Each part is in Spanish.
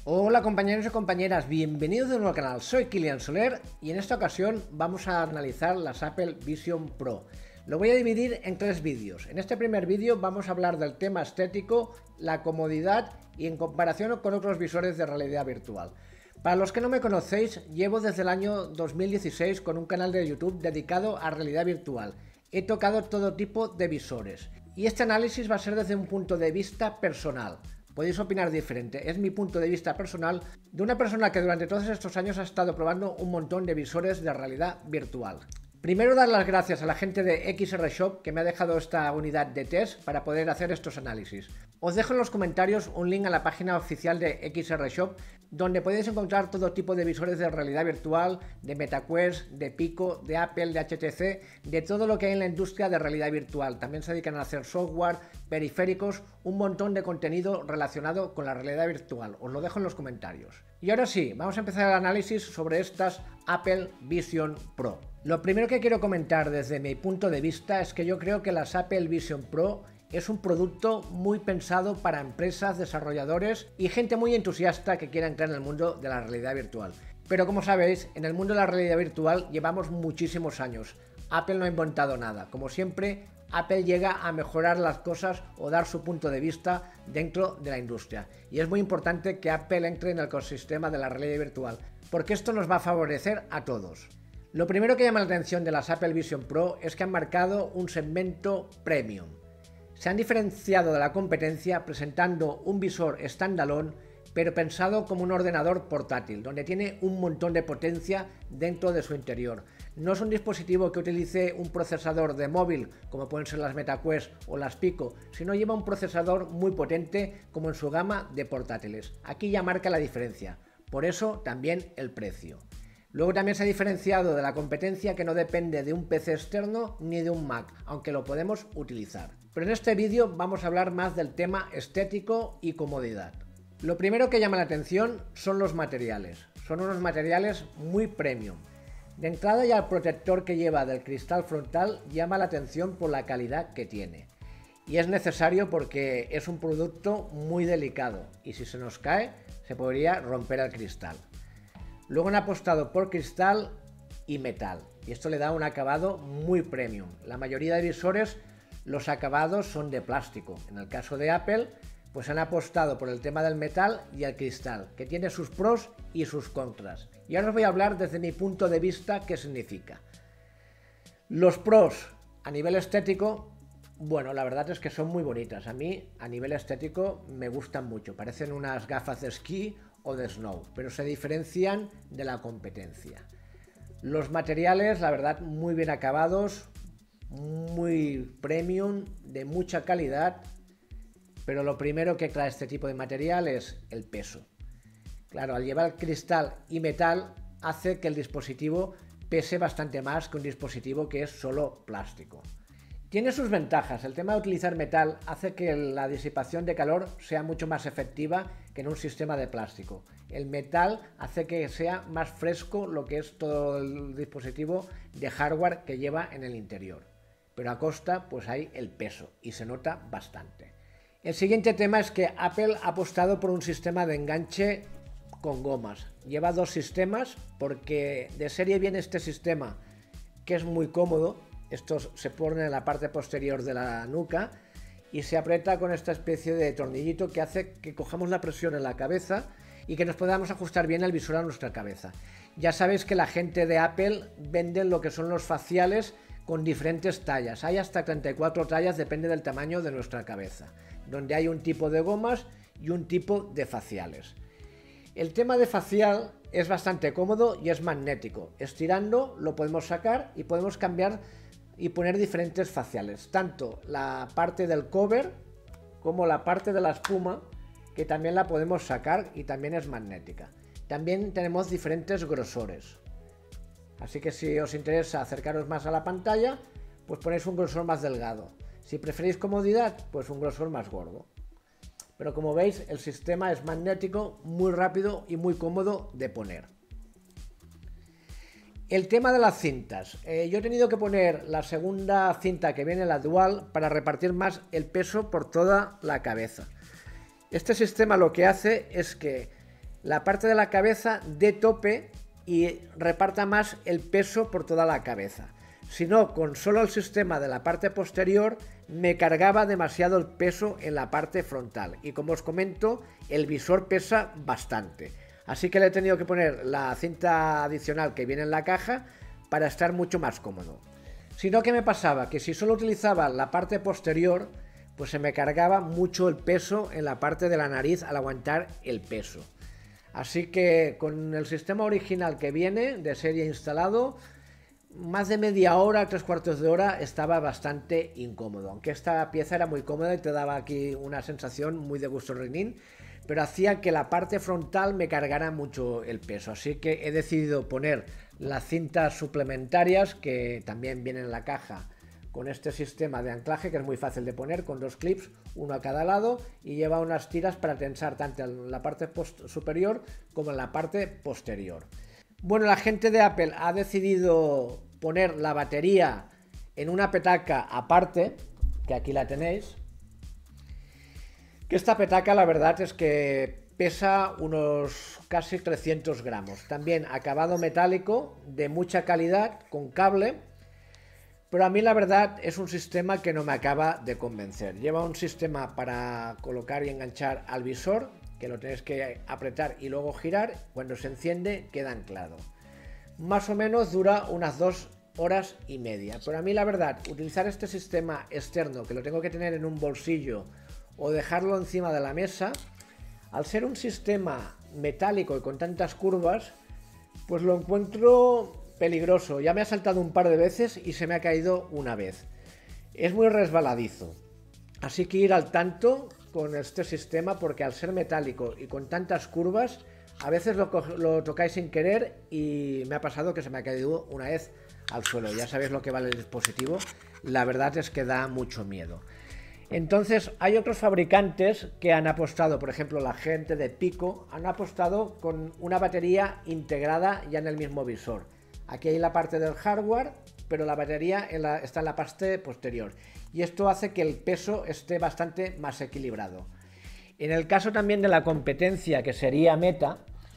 Hola compañeros y compañeras, bienvenidos de nuevo al canal, soy Kilian Soler y en esta ocasión vamos a analizar las Apple Vision Pro. Lo voy a dividir en tres vídeos. En este primer vídeo vamos a hablar del tema estético, la comodidad y en comparación con otros visores de realidad virtual. Para los que no me conocéis, llevo desde el año 2016 con un canal de YouTube dedicado a realidad virtual. He tocado todo tipo de visores y este análisis va a ser desde un punto de vista personal. Podéis opinar diferente, es mi punto de vista personal de una persona que durante todos estos años ha estado probando un montón de visores de realidad virtual. Primero dar las gracias a la gente de XR Shop que me ha dejado esta unidad de test para poder hacer estos análisis. Os dejo en los comentarios un link a la página oficial de XR Shop donde podéis encontrar todo tipo de visores de realidad virtual, de MetaQuest, de Pico, de Apple, de HTC, de todo lo que hay en la industria de realidad virtual. También se dedican a hacer software, periféricos, un montón de contenido relacionado con la realidad virtual. Os lo dejo en los comentarios. Y ahora sí, vamos a empezar el análisis sobre estas Apple Vision Pro. Lo primero que quiero comentar desde mi punto de vista es que yo creo que las Apple Vision Pro es un producto muy pensado para empresas, desarrolladores y gente muy entusiasta que quiera entrar en el mundo de la realidad virtual. Pero como sabéis, en el mundo de la realidad virtual llevamos muchísimos años. Apple no ha inventado nada. Como siempre, Apple llega a mejorar las cosas o dar su punto de vista dentro de la industria. Y es muy importante que Apple entre en el ecosistema de la realidad virtual, porque esto nos va a favorecer a todos. Lo primero que llama la atención de las Apple Vision Pro es que han marcado un segmento premium. Se han diferenciado de la competencia presentando un visor standalone, pero pensado como un ordenador portátil, donde tiene un montón de potencia dentro de su interior. No es un dispositivo que utilice un procesador de móvil, como pueden ser las MetaQuest o las Pico, sino lleva un procesador muy potente como en su gama de portátiles. Aquí ya marca la diferencia, por eso también el precio. Luego también se ha diferenciado de la competencia que no depende de un PC externo ni de un Mac, aunque lo podemos utilizar. Pero en este vídeo vamos a hablar más del tema estético y comodidad. Lo primero que llama la atención son los materiales. Son unos materiales muy premium. De entrada ya el protector que lleva del cristal frontal llama la atención por la calidad que tiene. Y es necesario porque es un producto muy delicado y si se nos cae se podría romper el cristal. Luego han apostado por cristal y metal y esto le da un acabado muy premium. La mayoría de visores los acabados son de plástico. En el caso de Apple pues han apostado por el tema del metal y el cristal, que tiene sus pros y sus contras. Y ahora os voy a hablar desde mi punto de vista qué significa. Los pros a nivel estético, bueno, la verdad es que son muy bonitas. A mí a nivel estético me gustan mucho, parecen unas gafas de esquí o de snow, pero se diferencian de la competencia. Los materiales, la verdad, muy bien acabados, muy premium, de mucha calidad, pero lo primero que trae este tipo de material es el peso. Claro, al llevar cristal y metal hace que el dispositivo pese bastante más que un dispositivo que es solo plástico. Tiene sus ventajas. El tema de utilizar metal hace que la disipación de calor sea mucho más efectiva que en un sistema de plástico. El metal hace que sea más fresco lo que es todo el dispositivo de hardware que lleva en el interior. Pero a costa pues hay el peso y se nota bastante. El siguiente tema es que Apple ha apostado por un sistema de enganche con gomas. Lleva dos sistemas porque de serie viene este sistema que es muy cómodo. Esto se pone en la parte posterior de la nuca y se aprieta con esta especie de tornillito que hace que cojamos la presión en la cabeza y que nos podamos ajustar bien el visor a nuestra cabeza. Ya sabéis que la gente de Apple vende lo que son los faciales con diferentes tallas. Hay hasta 34 tallas, depende del tamaño de nuestra cabeza, donde hay un tipo de gomas y un tipo de faciales. El tema de facial es bastante cómodo y es magnético. Estirando lo podemos sacar y podemos cambiar y poner diferentes faciales, tanto la parte del cover como la parte de la espuma, que también la podemos sacar y también es magnética. También tenemos diferentes grosores. Así que si os interesa acercaros más a la pantalla, pues ponéis un grosor más delgado. Si preferís comodidad, pues un grosor más gordo. Pero como veis, el sistema es magnético, muy rápido y muy cómodo de poner. El tema de las cintas. Yo he tenido que poner la segunda cinta que viene, la dual, para repartir más el peso por toda la cabeza. Este sistema lo que hace es que la parte de la cabeza de tope y reparta más el peso por toda la cabeza. Si no, con solo el sistema de la parte posterior me cargaba demasiado el peso en la parte frontal. Y como os comento, el visor pesa bastante. Así que le he tenido que poner la cinta adicional que viene en la caja para estar mucho más cómodo. Si no, ¿qué me pasaba? Que si solo utilizaba la parte posterior, pues se me cargaba mucho el peso en la parte de la nariz al aguantar el peso. Así que con el sistema original que viene de serie instalado, más de media hora, 3/4 de hora, estaba bastante incómodo. Aunque esta pieza era muy cómoda y te daba aquí una sensación muy de gusto renin, pero hacía que la parte frontal me cargara mucho el peso. Así que he decidido poner las cintas suplementarias que también vienen en la caja con este sistema de anclaje, que es muy fácil de poner, con 2 clips, uno a cada lado, y lleva unas tiras para tensar tanto en la parte superior como en la parte posterior. Bueno, la gente de Apple ha decidido poner la batería en una petaca aparte, que aquí la tenéis, que esta petaca la verdad es que pesa unos casi 300 gramos. También acabado metálico, de mucha calidad, con cable. Pero a mí la verdad es un sistema que no me acaba de convencer. Lleva un sistema para colocar y enganchar al visor, que lo tenéis que apretar y luego girar. Cuando se enciende queda anclado. Más o menos dura unas 2 horas y media. Pero a mí la verdad, utilizar este sistema externo, que lo tengo que tener en un bolsillo o dejarlo encima de la mesa, al ser un sistema metálico y con tantas curvas, pues lo encuentro peligroso. Ya me ha saltado un par de veces y se me ha caído una vez. Es muy resbaladizo. Así que ir al tanto con este sistema, porque al ser metálico y con tantas curvas, a veces lo tocáis sin querer y me ha pasado que se me ha caído una vez al suelo. Ya sabéis lo que vale el dispositivo. La verdad es que da mucho miedo. Entonces hay otros fabricantes que han apostado, por ejemplo la gente de Pico, han apostado con una batería integrada ya en el mismo visor. Aquí hay la parte del hardware, pero la batería está en la parte posterior. Y esto hace que el peso esté bastante más equilibrado. En el caso también de la competencia, que sería Meta,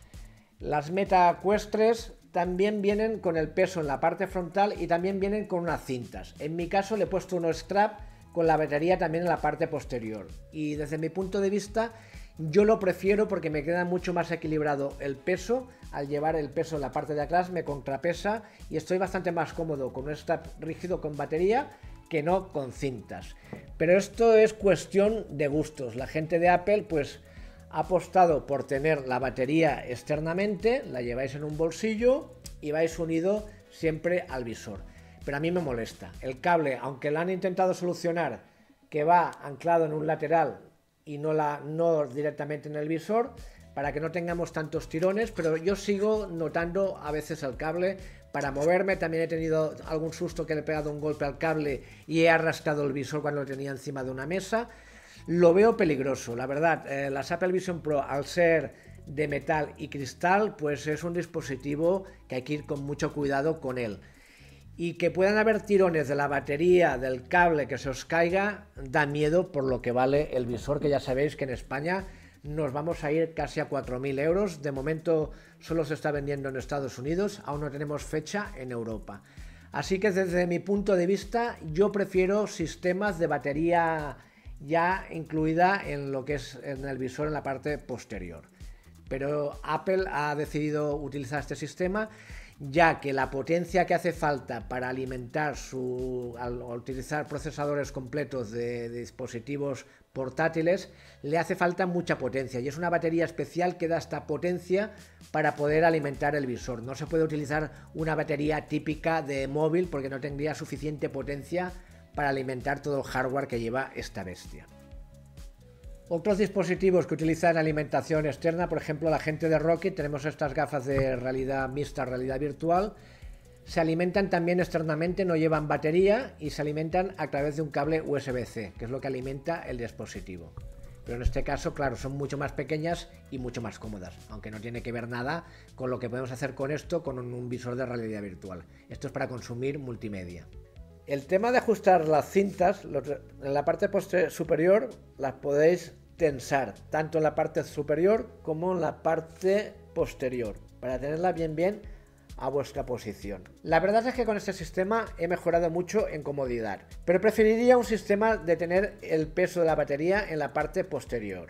las Meta Quest 3 también vienen con el peso en la parte frontal y también vienen con unas cintas. En mi caso le he puesto unos strap con la batería también en la parte posterior. Y desde mi punto de vista, yo lo prefiero porque me queda mucho más equilibrado el peso. Al llevar el peso en la parte de atrás me contrapesa y estoy bastante más cómodo con un strap rígido con batería que no con cintas. Pero esto es cuestión de gustos. La gente de Apple pues ha apostado por tener la batería externamente, la lleváis en un bolsillo y vais unido siempre al visor. Pero a mí me molesta. El cable, aunque lo han intentado solucionar, que va anclado en un lateral y no directamente en el visor, para que no tengamos tantos tirones, pero yo sigo notando a veces el cable para moverme. También he tenido algún susto que le he pegado un golpe al cable y he arrastrado el visor cuando lo tenía encima de una mesa. Lo veo peligroso, la verdad. Las Apple Vision Pro, al ser de metal y cristal, pues es un dispositivo que hay que ir con mucho cuidado con él. Y que puedan haber tirones de la batería, del cable, que se os caiga, da miedo por lo que vale el visor, que ya sabéis que en España nos vamos a ir casi a 4.000 euros. De momento solo se está vendiendo en Estados Unidos, aún no tenemos fecha en Europa. Así que desde mi punto de vista yo prefiero sistemas de batería ya incluida en lo que es en el visor en la parte posterior. Pero Apple ha decidido utilizar este sistema, ya que la potencia que hace falta para alimentar al utilizar procesadores completos de dispositivos portátiles, le hace falta mucha potencia y es una batería especial que da esta potencia para poder alimentar el visor. No se puede utilizar una batería típica de móvil porque no tendría suficiente potencia para alimentar todo el hardware que lleva esta bestia. Otros dispositivos que utilizan alimentación externa, por ejemplo la gente de Rocky, tenemos estas gafas de realidad mixta, realidad virtual, se alimentan también externamente, no llevan batería y se alimentan a través de un cable USB-C, que es lo que alimenta el dispositivo. Pero en este caso, claro, son mucho más pequeñas y mucho más cómodas, aunque no tiene que ver nada con lo que podemos hacer con esto con un visor de realidad virtual. Esto es para consumir multimedia. El tema de ajustar las cintas, en la parte superior las podéis tensar, tanto en la parte superior como en la parte posterior, para tenerla bien a vuestra posición. La verdad es que con este sistema he mejorado mucho en comodidad, pero preferiría un sistema de tener el peso de la batería en la parte posterior.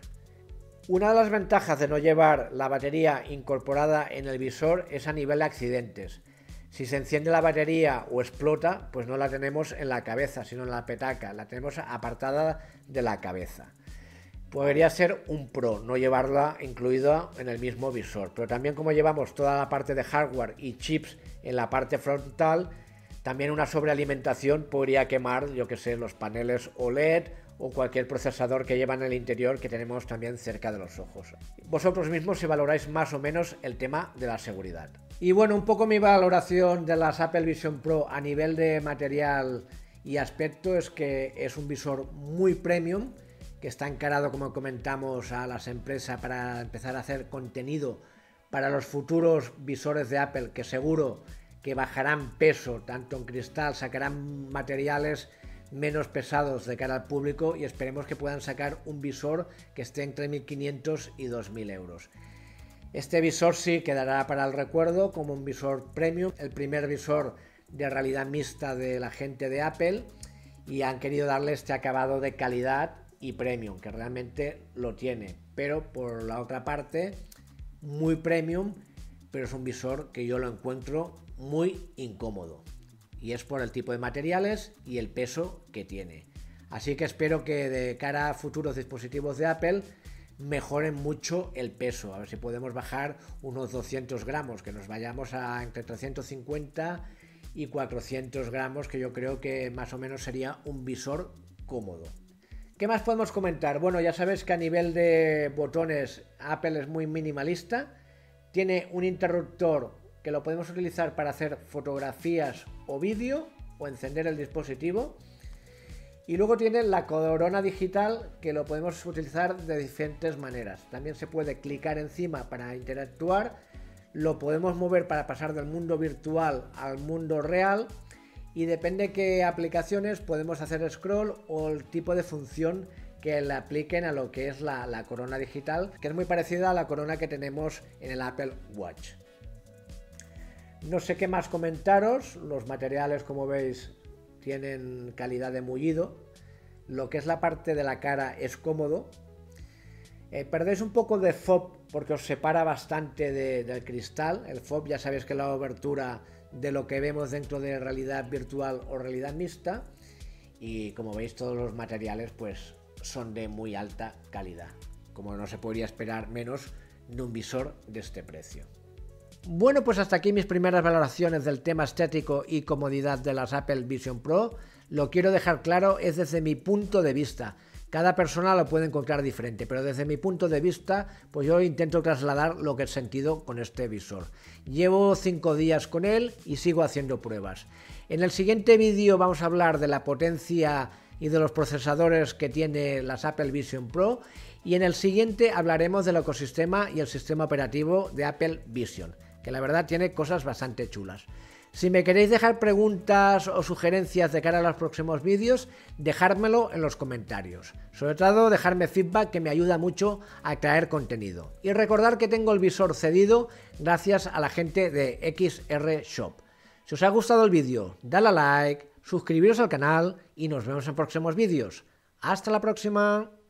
Una de las ventajas de no llevar la batería incorporada en el visor es a nivel de accidentes. Si se enciende la batería o explota, pues no la tenemos en la cabeza, sino en la petaca, la tenemos apartada de la cabeza. Podría ser un pro no llevarla incluida en el mismo visor, pero también como llevamos toda la parte de hardware y chips en la parte frontal, también una sobrealimentación podría quemar, yo que sé, los paneles OLED o cualquier procesador que lleva en el interior que tenemos también cerca de los ojos. Vosotros mismos si valoráis más o menos el tema de la seguridad. Y bueno, un poco mi valoración de las Apple Vision Pro a nivel de material y aspecto es que es un visor muy premium, que está encarado, como comentamos, a las empresas para empezar a hacer contenido para los futuros visores de Apple, que seguro que bajarán peso tanto en cristal, sacarán materiales menos pesados de cara al público y esperemos que puedan sacar un visor que esté entre 1.500 y 2.000 euros. Este visor sí quedará para el recuerdo como un visor premium, el primer visor de realidad mixta de la gente de Apple, y han querido darle este acabado de calidad y premium, que realmente lo tiene, pero por la otra parte muy premium, pero es un visor que yo lo encuentro muy incómodo, y es por el tipo de materiales y el peso que tiene. Así que espero que de cara a futuros dispositivos de Apple mejoren mucho el peso, a ver si podemos bajar unos 200 gramos, que nos vayamos a entre 350 y 400 gramos, que yo creo que más o menos sería un visor cómodo. ¿Qué más podemos comentar? Bueno, ya sabéis que a nivel de botones Apple es muy minimalista. Tiene un interruptor que lo podemos utilizar para hacer fotografías o vídeo o encender el dispositivo. Y luego tiene la corona digital que lo podemos utilizar de diferentes maneras. También se puede clicar encima para interactuar. Lo podemos mover para pasar del mundo virtual al mundo real. Y depende qué aplicaciones podemos hacer scroll o el tipo de función que le apliquen a lo que es la corona digital, que es muy parecida a la corona que tenemos en el Apple Watch. No sé qué más comentaros, los materiales como veis tienen calidad de mullido, lo que es la parte de la cara es cómodo, perdéis un poco de FOB porque os separa bastante del cristal. El FOB ya sabéis que es la abertura de lo que vemos dentro de realidad virtual o realidad mixta, y como veis todos los materiales pues son de muy alta calidad, como no se podría esperar menos de un visor de este precio. Bueno, pues hasta aquí mis primeras valoraciones del tema estético y comodidad de las Apple Vision Pro. Lo quiero dejar claro, es desde mi punto de vista. Cada persona lo puede encontrar diferente, pero desde mi punto de vista, pues yo intento trasladar lo que he sentido con este visor. Llevo 5 días con él y sigo haciendo pruebas. En el siguiente vídeo vamos a hablar de la potencia y de los procesadores que tiene las Apple Vision Pro, y en el siguiente hablaremos del ecosistema y el sistema operativo de Apple Vision, que la verdad tiene cosas bastante chulas. Si me queréis dejar preguntas o sugerencias de cara a los próximos vídeos, dejármelo en los comentarios. Sobre todo, dejarme feedback, que me ayuda mucho a crear contenido. Y recordar que tengo el visor cedido gracias a la gente de XR Shop. Si os ha gustado el vídeo, dale a like, suscribiros al canal y nos vemos en próximos vídeos. ¡Hasta la próxima!